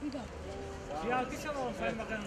Bir alkış alalım Sayın Bakanım.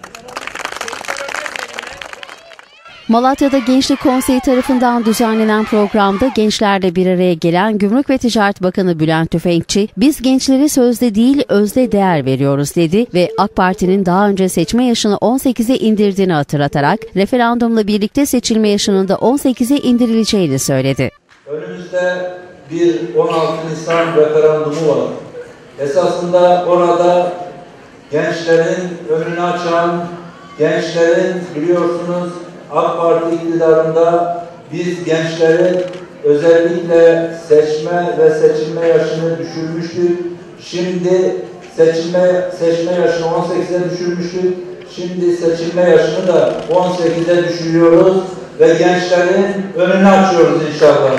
Malatya'da Gençlik Konseyi tarafından düzenlenen programda gençlerle bir araya gelen Gümrük ve Ticaret Bakanı Bülent Tüfekçi, "Biz gençlere sözde değil özde değer veriyoruz" dedi ve AK Parti'nin daha önce seçme yaşını 18'e indirdiğini hatırlatarak referandumla birlikte seçilme yaşının da 18'e indirileceğini söyledi. Önümüzde bir 16 Nisan referandumu var. Esasında orada gençlerin önünü açan, gençlerin biliyorsunuz AK Parti iktidarında biz gençlerin özellikle seçme ve seçilme yaşını düşürmüştük. Şimdi seçme yaşını 18'e düşürmüştük. Şimdi seçilme yaşını da 18'e düşürüyoruz ve gençlerin önünü açıyoruz inşallah.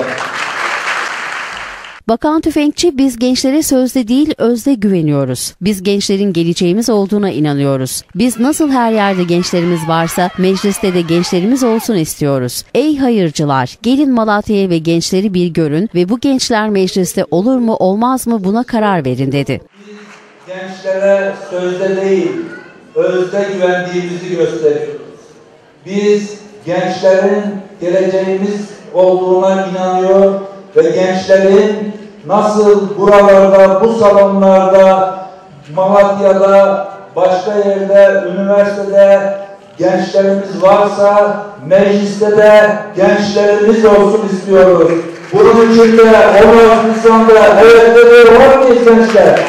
Bakan Tüfekçi, "Biz gençlere sözde değil özde güveniyoruz. Biz gençlerin geleceğimiz olduğuna inanıyoruz. Biz nasıl her yerde gençlerimiz varsa mecliste de gençlerimiz olsun istiyoruz. Ey hayırcılar, gelin Malatya'ya ve gençleri bir görün ve bu gençler mecliste olur mu olmaz mı buna karar verin" dedi. Biz gençlere sözde değil özde güvendiğimizi gösteriyoruz. Biz gençlerin geleceğimiz olduğuna inanıyor ve gençlerin nasıl buralarda, bu salonlarda, Malatya'da, başka yerde, üniversitede gençlerimiz varsa mecliste de gençlerimiz olsun istiyoruz. Bunun için de 16 Nisan'da evet dedi, var mıyız gençler?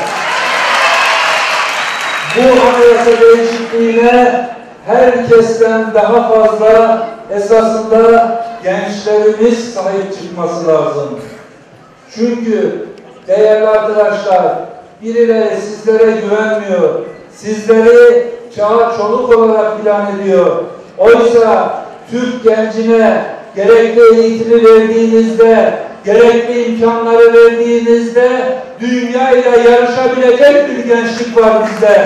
Bu anayasa değişikliğine herkesten daha fazla esasında gençlerimiz sahip çıkması lazım. Çünkü değerli arkadaşlar, birileri sizlere güvenmiyor. Sizleri çağa çoluk olarak ilan ediyor. Oysa Türk gencine gerekli eğitimi verdiğinizde, gerekli imkanları verdiğinizde dünyayla yarışabilecek bir gençlik var bizde.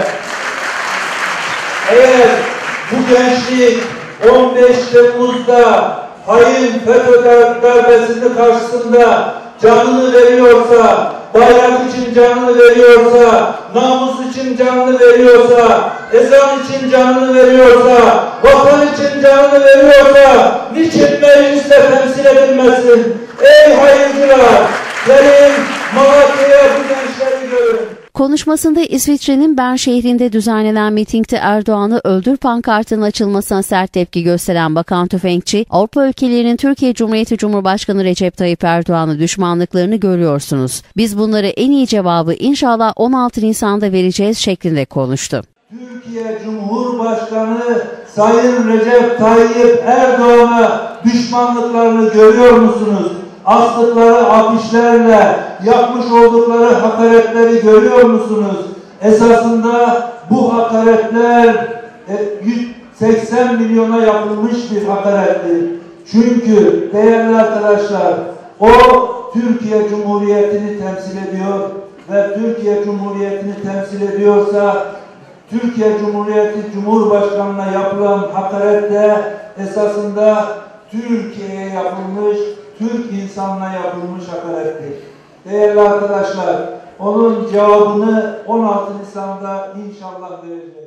Eğer bu gençlik 15 Temmuz'da hain FETÖ darbesinin karşısında canını veriyorsa, bayrak için canını veriyorsa, namus için canını veriyorsa, ezan için canını veriyorsa, vatan için canını veriyorsa, niçin mecliste temsil edilmesin? Ey hayırcılar, gelin Malatya'ya bu gençleri görün. Konuşmasında İsviçre'nin Bern şehrinde düzenlenen mitingde Erdoğan'ı öldür pankartının açılmasına sert tepki gösteren Bakan Tüfekçi, "Avrupa ülkelerinin Türkiye Cumhuriyeti Cumhurbaşkanı Recep Tayyip Erdoğan'a düşmanlıklarını görüyorsunuz. Biz bunlara en iyi cevabı inşallah 16 Nisan'da vereceğiz" şeklinde konuştu. Türkiye Cumhurbaşkanı Sayın Recep Tayyip Erdoğan'a düşmanlıklarını görüyor musunuz? Astıkları afişlerle yapmış oldukları hakaretleri görüyor musunuz? Esasında bu hakaretler 180 milyona yapılmış bir hakarettir. Çünkü değerli arkadaşlar, o Türkiye Cumhuriyeti'ni temsil ediyor ve Türkiye Cumhuriyeti'ni temsil ediyorsa Türkiye Cumhuriyeti Cumhurbaşkanı'na yapılan hakaret de esasında Türkiye'ye yapılmış, Türk insanına yapılmış hakarettir. Değerli arkadaşlar, onun cevabını 16 Nisan'da inşallah vereceğiz.